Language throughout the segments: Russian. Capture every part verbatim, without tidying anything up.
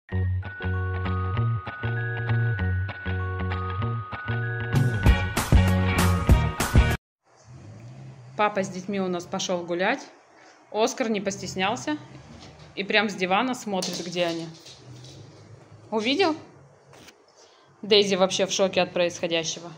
Папа с детьми у нас пошел гулять. Оскар не постеснялся и прям с дивана смотрит, где они. Увидел? Дейзи вообще в шоке от происходящего.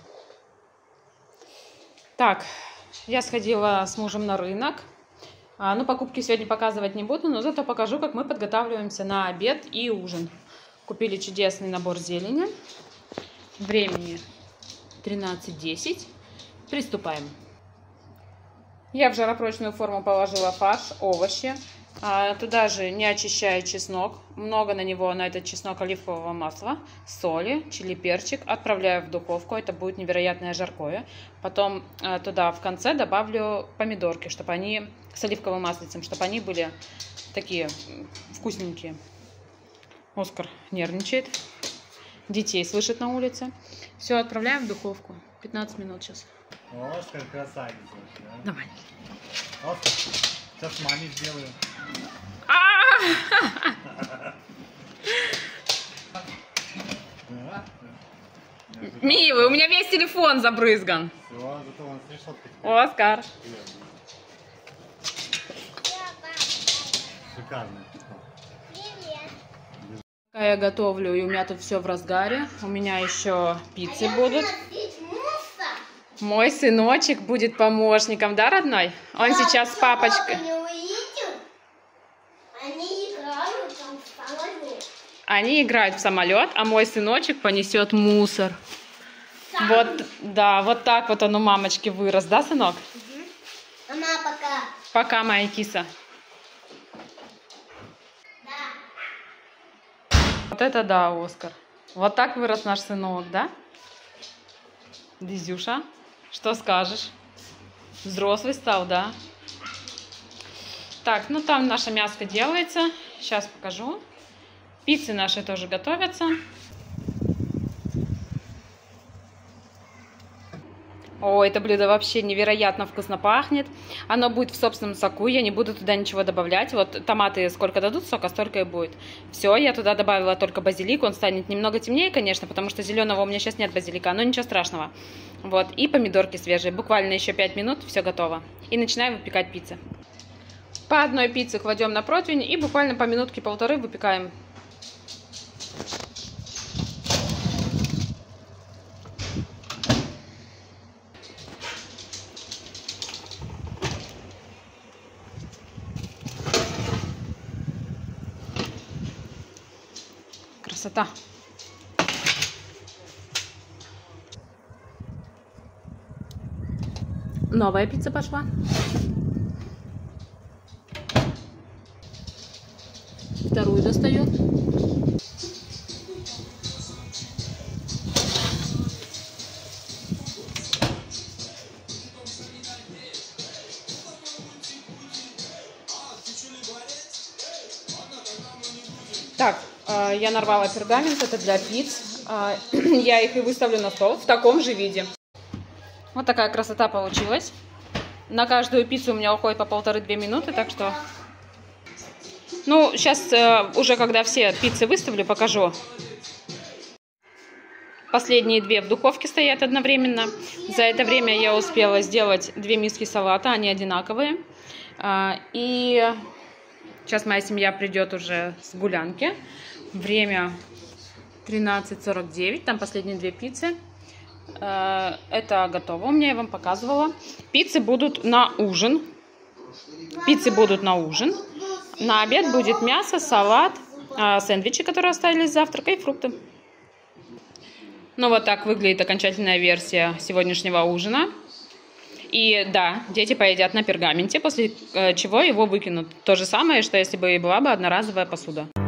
Так, я сходила с мужем на рынок. А, ну, покупки сегодня показывать не буду, но зато покажу, как мы подготавливаемся на обед и ужин. Купили чудесный набор зелени. Времени тринадцать десять. Приступаем. Я в жаропрочную форму положила фарш, овощи. А, туда же, не очищая, чеснок. Много на него, на этот чеснок, оливкового масла, соли, чили, перчик. Отправляю в духовку. Это будет невероятное жаркое. Потом а, туда в конце добавлю помидорки, чтобы они с оливковым маслицем, чтобы они были такие вкусненькие. Оскар нервничает. Детей слышит на улице. Все, отправляем в духовку. пятнадцать минут сейчас. Оскар красавица. Да? Давай. Оскар, сейчас маме сделаю. Милый, у меня весь телефон забрызган. Все, зато он слышал. Оскар. Шикарно. Пока я готовлю, и у меня тут все в разгаре. У меня еще пиццы будут. Мой сыночек будет помощником, да, родной? Он да, сейчас с папочкой. Они играют там в самолет. Они играют в самолет, а мой сыночек понесет мусор. Сам. Вот, да, вот так вот он у мамочки вырос, да, сынок? Угу. Мама, пока. Пока, моя киса. Да. Вот это да, Оскар. Вот так вырос наш сынок, да? Дизюша, что скажешь? Взрослый стал, да? Так, ну там наша мяско делается. Сейчас покажу. Пиццы наши тоже готовятся. О, это блюдо вообще невероятно вкусно пахнет. Оно будет в собственном соку, я не буду туда ничего добавлять. Вот томаты сколько дадут сока, столько и будет. Все, я туда добавила только базилик. Он станет немного темнее, конечно, потому что зеленого у меня сейчас нет базилика, но ничего страшного. Вот, и помидорки свежие. Буквально еще пять минут, все готово. И начинаем выпекать пиццы. По одной пицце кладем на противень и буквально по минутке-полторы выпекаем. Красота. Новая пицца пошла. Вторую достаю. Так, я нарвала пергамент, это для пиц. Я их и выставлю на стол в таком же виде. Вот такая красота получилась. На каждую пиццу у меня уходит по полторы-две минуты, так что... Ну, сейчас уже когда все пиццы выставлю, покажу. Последние две в духовке стоят одновременно. За это время я успела сделать две миски салата, они одинаковые. И сейчас моя семья придет уже с гулянки. Время тринадцать сорок девять, там последние две пиццы. Это готово, у меня я вам показывала. Пиццы будут на ужин. Пиццы будут на ужин. На обед будет мясо, салат, сэндвичи, которые остались с завтрака, и фрукты. Ну вот так выглядит окончательная версия сегодняшнего ужина. И да, дети поедят на пергаменте, после чего его выкинут. То же самое, что если бы была бы одноразовая посуда.